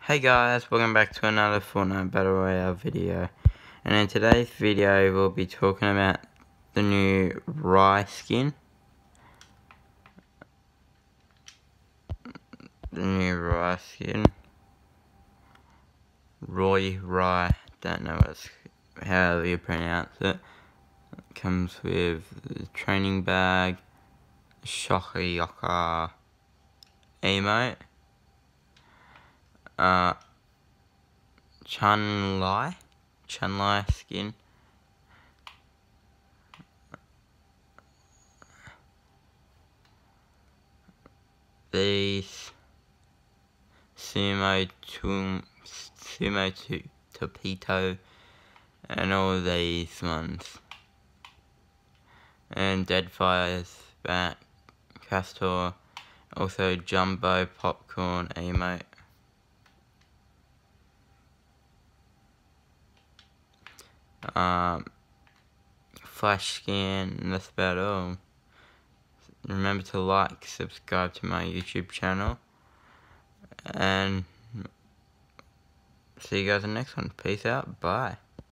Hey guys, welcome back to another Fortnite Battle Royale video. And in today's video we'll be talking about the new Ryu skin. The new Ryu skin. Ryu, don't know how you pronounce it. It comes with the training bag, Shockyoka emote, Chun-Li skin, these sumo torpedo, and all these ones, and Deadfire's back, Castor, also Jumbo Popcorn emote. Flash scan, and that's about all. Remember to like, subscribe to my YouTube channel, and see you guys in the next one. Peace out, bye.